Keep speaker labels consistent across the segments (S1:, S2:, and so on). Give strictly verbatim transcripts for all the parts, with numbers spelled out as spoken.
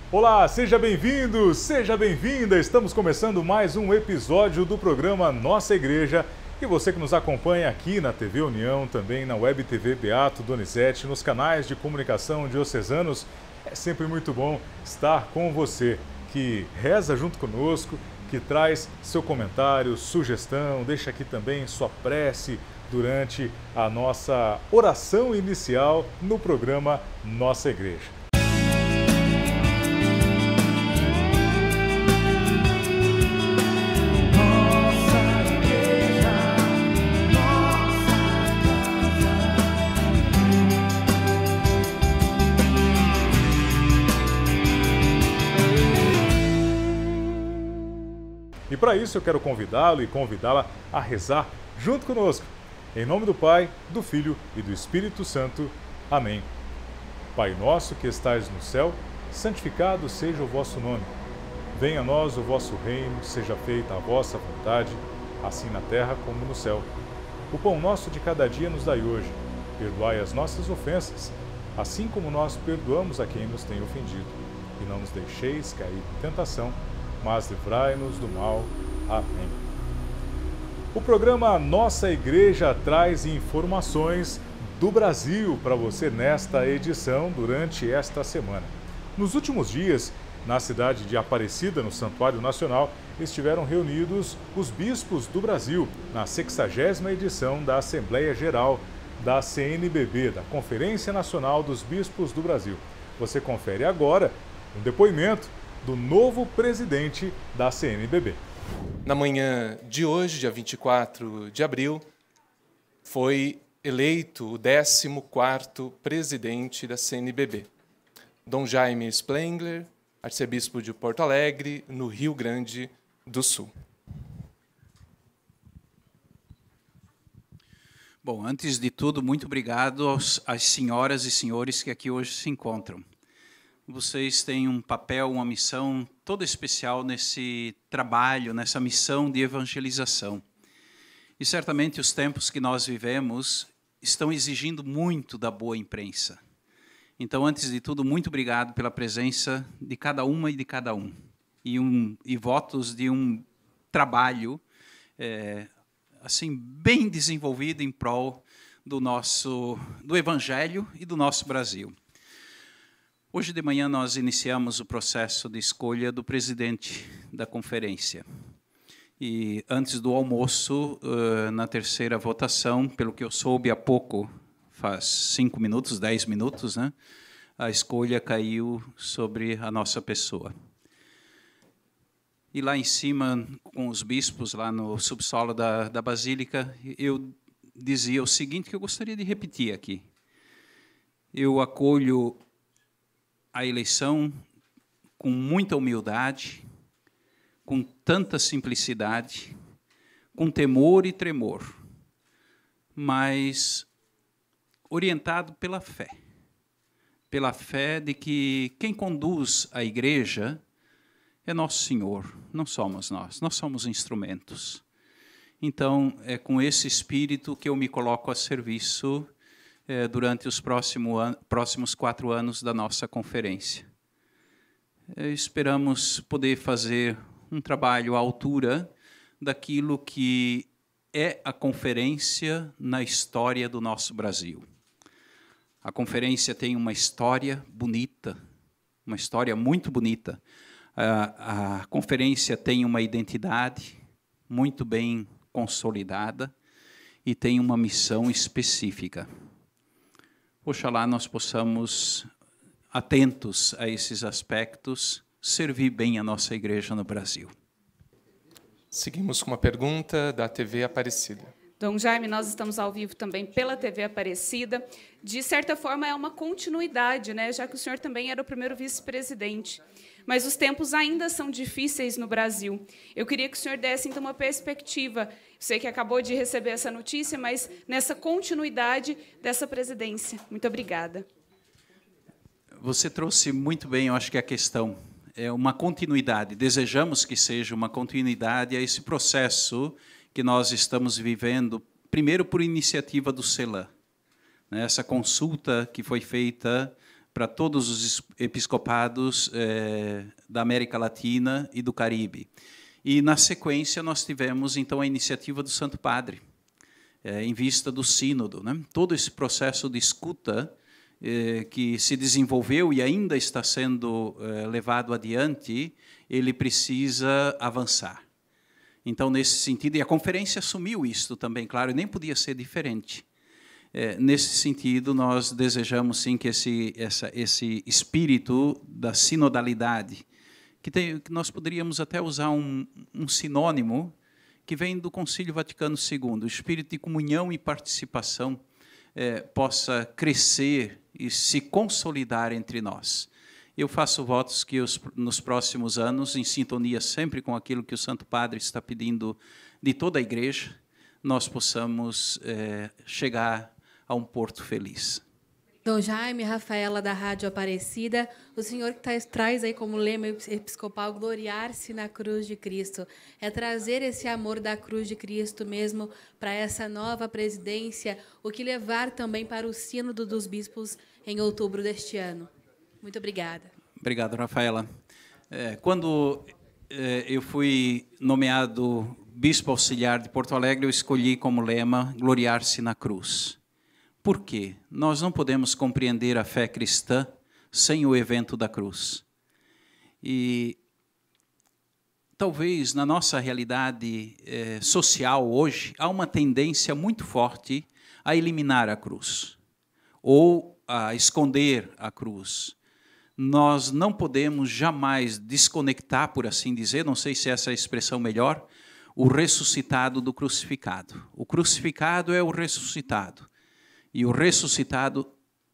S1: Olá, seja bem-vindo, seja bem-vinda! Estamos começando mais um episódio do programa Nossa Igreja. E você que nos acompanha aqui na T V União, também na Web T V Beato Donizete, nos canais de comunicação diocesanos, é sempre muito bom estar com você, que reza junto conosco, que traz seu comentário, sugestão, deixa aqui também sua prece durante a nossa oração inicial no programa Nossa Igreja. E para isso eu quero convidá-lo e convidá-la a rezar junto conosco. Em nome do Pai, do Filho e do Espírito Santo. Amém. Pai nosso que estais no céu, santificado seja o vosso nome. Venha a nós o vosso reino, seja feita a vossa vontade, assim na terra como no céu. O pão nosso de cada dia nos dai hoje. Perdoai as nossas ofensas, assim como nós perdoamos a quem nos tem ofendido. E não nos deixeis cair em tentação, mas livrai-nos do mal. Amém. O programa Nossa Igreja traz informações do Brasil para você nesta edição durante esta semana. Nos últimos dias, na cidade de Aparecida, no Santuário Nacional, estiveram reunidos os bispos do Brasil na sexagésima edição da Assembleia Geral da C N B B, da Conferência Nacional dos Bispos do Brasil. Você confere agora um depoimento do novo presidente da C N B B.
S2: Na manhã de hoje, dia vinte e quatro de abril, foi eleito o décimo quarto presidente da C N B B, Dom Jaime Spengler, arcebispo de Porto Alegre, no Rio Grande do Sul.
S3: Bom, antes de tudo, muito obrigado aos, às senhoras e senhores que aqui hoje se encontram. Vocês têm um papel, uma missão toda especial nesse trabalho, nessa missão de evangelização. E certamente os tempos que nós vivemos estão exigindo muito da boa imprensa. Então, antes de tudo, muito obrigado pela presença de cada uma e de cada um. E, um, e votos de um trabalho é, assim, bem desenvolvido em prol do nosso, do Evangelho e do nosso Brasil. Hoje de manhã nós iniciamos o processo de escolha do presidente da conferência. E antes do almoço, na terceira votação, pelo que eu soube há pouco, faz cinco minutos, dez minutos, né, a escolha caiu sobre a nossa pessoa. E lá em cima, com os bispos, lá no subsolo da, da Basílica, eu dizia o seguinte, que eu gostaria de repetir aqui. Eu acolho a eleição com muita humildade, com tanta simplicidade, com temor e tremor, mas orientado pela fé. Pela fé de que quem conduz a igreja é nosso Senhor, não somos nós, nós somos instrumentos. Então, é com esse espírito que eu me coloco a serviço durante os próximo an- próximos quatro anos da nossa conferência. Esperamos poder fazer um trabalho à altura daquilo que é a conferência na história do nosso Brasil. A conferência tem uma história bonita, uma história muito bonita. A, a conferência tem uma identidade muito bem consolidada e tem uma missão específica. Oxalá nós possamos, atentos a esses aspectos, servir bem a nossa igreja no Brasil.
S2: Seguimos com uma pergunta da T V Aparecida.
S4: Dom Jaime, nós estamos ao vivo também pela T V Aparecida. De certa forma, é uma continuidade, né? Já que o senhor também era o primeiro vice-presidente. Mas os tempos ainda são difíceis no Brasil. Eu queria que o senhor desse, então, uma perspectiva. Eu sei que acabou de receber essa notícia, mas nessa continuidade dessa presidência. Muito obrigada.
S3: Você trouxe muito bem, eu acho que a questão é uma continuidade. Desejamos que seja uma continuidade a esse processo que nós estamos vivendo, primeiro por iniciativa do CELAM. Essa consulta que foi feita para todos os episcopados eh, da América Latina e do Caribe. E, na sequência, nós tivemos, então, a iniciativa do Santo Padre, eh, em vista do sínodo, né? Todo esse processo de escuta eh, que se desenvolveu e ainda está sendo eh, levado adiante, ele precisa avançar. Então, nesse sentido, e a conferência assumiu isso também, claro, e nem podia ser diferente. É, nesse sentido, nós desejamos, sim, que esse, essa, esse espírito da sinodalidade, que, tem, que nós poderíamos até usar um, um sinônimo que vem do Concílio Vaticano segundo, o espírito de comunhão e participação é, possa crescer e se consolidar entre nós. Eu faço votos que os, nos próximos anos, em sintonia sempre com aquilo que o Santo Padre está pedindo de toda a Igreja, nós possamos é, chegar a um porto feliz.
S5: Dom Jaime, Rafaela da Rádio Aparecida, o senhor que tá, traz aí como lema episcopal gloriar-se na cruz de Cristo, é trazer esse amor da cruz de Cristo mesmo para essa nova presidência, o que levar também para o Sínodo dos Bispos em outubro deste ano. Muito obrigada. Obrigado,
S3: Rafaela. É, quando é, eu fui nomeado bispo auxiliar de Porto Alegre, eu escolhi como lema gloriar-se na cruz. Por quê? Nós não podemos compreender a fé cristã sem o evento da cruz. E talvez na nossa realidade eh, social hoje, há uma tendência muito forte a eliminar a cruz, ou a esconder a cruz. Nós não podemos jamais desconectar, por assim dizer, não sei se essa é a expressão melhor, o ressuscitado do crucificado. O crucificado é o ressuscitado. E o ressuscitado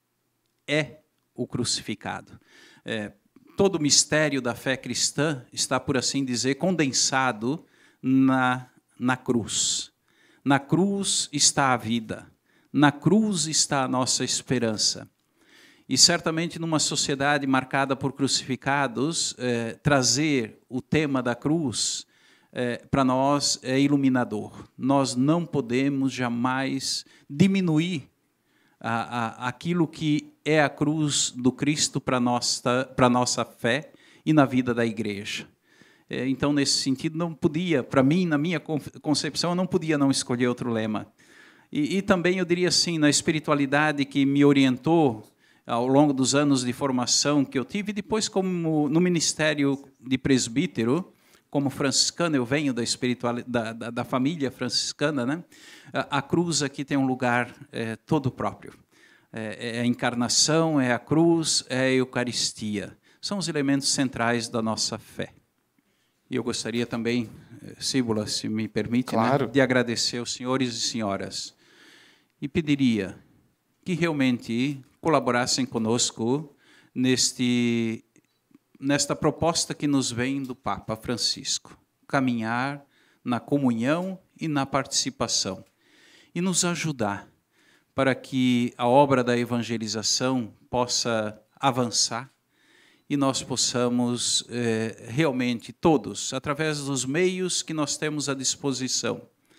S3: é o crucificado. É, todo o mistério da fé cristã está, por assim dizer, condensado na, na cruz. Na cruz está a vida. Na cruz está a nossa esperança. E certamente numa sociedade marcada por crucificados, é, trazer o tema da cruz é, para nós é iluminador. Nós não podemos jamais diminuir A, a, aquilo que é a cruz do Cristo para a nossa, para nossa fé e na vida da igreja. É, então, nesse sentido, não podia, para mim, na minha concepção, eu não podia não escolher outro lema. E, e também, eu diria assim, na espiritualidade que me orientou ao longo dos anos de formação que eu tive, depois como no ministério de presbítero, como franciscano, eu venho da, espiritualidade, da, da, da família franciscana, né? A, a cruz aqui tem um lugar é, todo próprio. É, é a encarnação, é a cruz, é a Eucaristia. São os elementos centrais da nossa fé. E eu gostaria também, Cíbula, se me permite, claro, né, de agradecer aos senhores e senhoras. E pediria que realmente colaborassem conosco neste... nesta proposta que nos vem do Papa Francisco, caminhar na comunhão e na participação, e nos ajudar para que a obra da evangelização possa avançar e nós possamos eh, realmente todos, através dos meios que nós temos à disposição,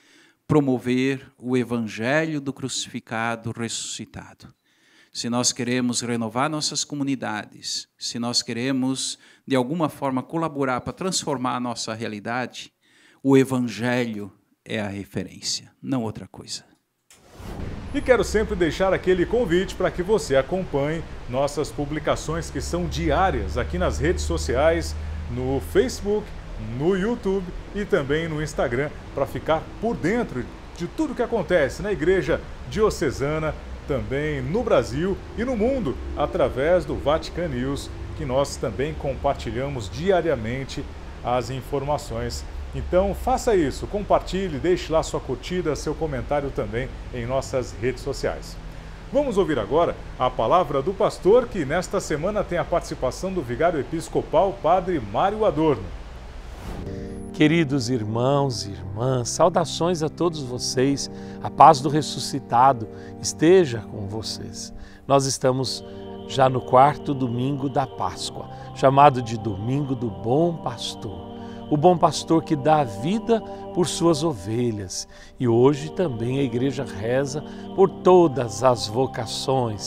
S3: promover o evangelho do crucificado ressuscitado. Se nós queremos renovar nossas comunidades, se nós queremos, de alguma forma, colaborar para transformar a nossa realidade, o Evangelho é a referência, não outra coisa.
S1: E quero sempre deixar aquele convite para que você acompanhe nossas publicações que são diárias aqui nas redes sociais, no Facebook, no YouTube e também no Instagram, para ficar por dentro de tudo que acontece na Igreja Diocesana, também no Brasil e no mundo, através do Vatican News, que nós também compartilhamos diariamente as informações. Então faça isso, compartilhe, deixe lá sua curtida, seu comentário também em nossas redes sociais. Vamos ouvir agora a palavra do pastor, que nesta semana tem a participação do vigário episcopal, Padre Mário Adorno.
S6: Queridos irmãos e irmãs, saudações a todos vocês, a paz do ressuscitado esteja com vocês. Nós estamos já no quarto domingo da Páscoa, chamado de Domingo do Bom Pastor. O bom pastor que dá a vida por suas ovelhas. E hoje também a igreja reza por todas as vocações.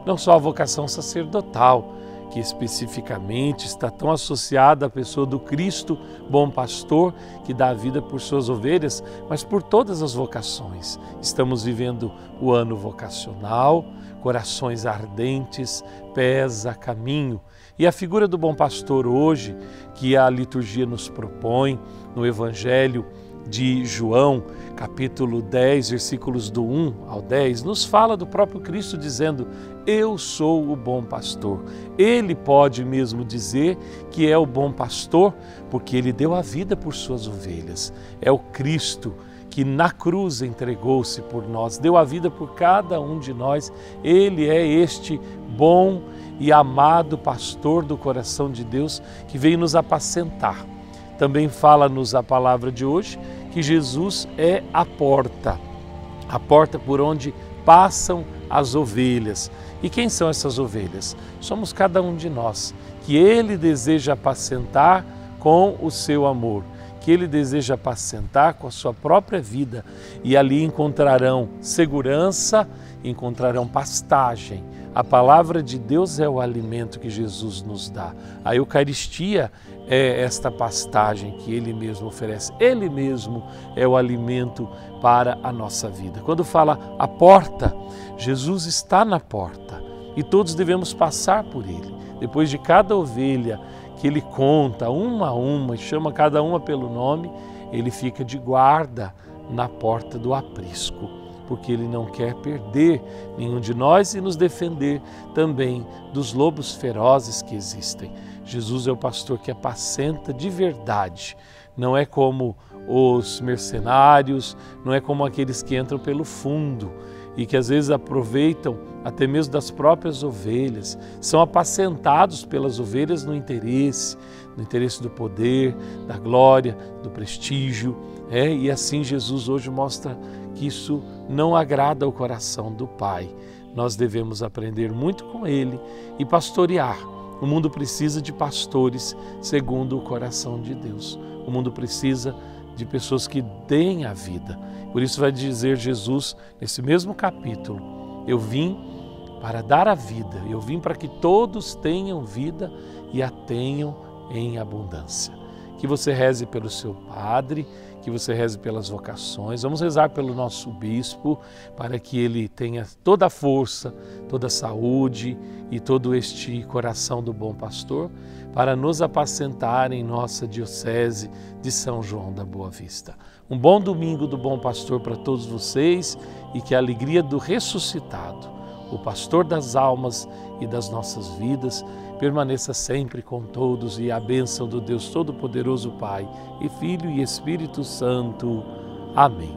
S6: não só a vocação sacerdotal, que especificamente está tão associada à pessoa do Cristo, bom pastor, que dá a vida por suas ovelhas, mas por todas as vocações. Estamos vivendo o ano vocacional, corações ardentes, pés a caminho. E a figura do bom pastor hoje, que a liturgia nos propõe no Evangelho de João, capítulo dez, versículos do um ao dez, nos fala do próprio Cristo dizendo: eu sou o bom pastor. Ele pode mesmo dizer que é o bom pastor porque ele deu a vida por suas ovelhas. É o Cristo que na cruz entregou-se por nós, deu a vida por cada um de nós. Ele é este bom e amado pastor do coração de Deus que veio nos apacentar. Também fala-nos a palavra de hoje que Jesus é a porta, a porta por onde passam as ovelhas. E quem são essas ovelhas? Somos cada um de nós, que Ele deseja apacentar com o seu amor, que Ele deseja apacentar com a sua própria vida, e ali encontrarão segurança, encontrarão pastagem. A palavra de Deus é o alimento que Jesus nos dá. A Eucaristia é esta pastagem que Ele mesmo oferece. Ele mesmo é o alimento para a nossa vida. Quando fala a porta, Jesus está na porta e todos devemos passar por Ele. Depois de cada ovelha que Ele conta uma a uma e chama cada uma pelo nome, Ele fica de guarda na porta do aprisco, porque Ele não quer perder nenhum de nós e nos defender também dos lobos ferozes que existem. Jesus é o pastor que apacenta de verdade, não é como os mercenários, não é como aqueles que entram pelo fundo e que às vezes aproveitam até mesmo das próprias ovelhas, são apacentados pelas ovelhas no interesse, no interesse do poder, da glória, do prestígio, é? E assim Jesus hoje mostra que isso não agrada ao coração do Pai. Nós devemos aprender muito com Ele e pastorear. O mundo precisa de pastores segundo o coração de Deus. O mundo precisa de pessoas que deem a vida. Por isso vai dizer Jesus nesse mesmo capítulo: eu vim para dar a vida, eu vim para que todos tenham vida e a tenham em abundância. Que você reze pelo seu padre, que você reze pelas vocações. Vamos rezar pelo nosso bispo, para que ele tenha toda a força, toda a saúde e todo este coração do bom pastor, para nos apacentar em nossa diocese de São João da Boa Vista. Um bom domingo do bom pastor para todos vocês e que a alegria do ressuscitado, o pastor das almas e das nossas vidas, permaneça sempre com todos, e a bênção do Deus Todo-Poderoso, Pai e Filho e Espírito Santo. Amém.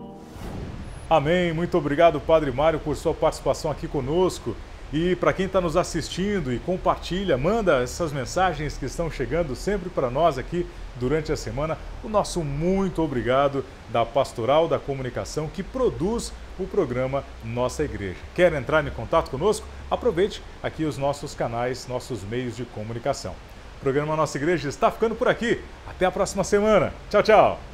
S1: Amém. Muito obrigado, Padre Mário, por sua participação aqui conosco. E para quem está nos assistindo e compartilha, manda essas mensagens que estão chegando sempre para nós aqui durante a semana, o nosso muito obrigado da Pastoral da Comunicação que produz o programa Nossa Igreja. Quer entrar em contato conosco? Aproveite aqui os nossos canais, nossos meios de comunicação. O programa Nossa Igreja está ficando por aqui. Até a próxima semana. Tchau, tchau!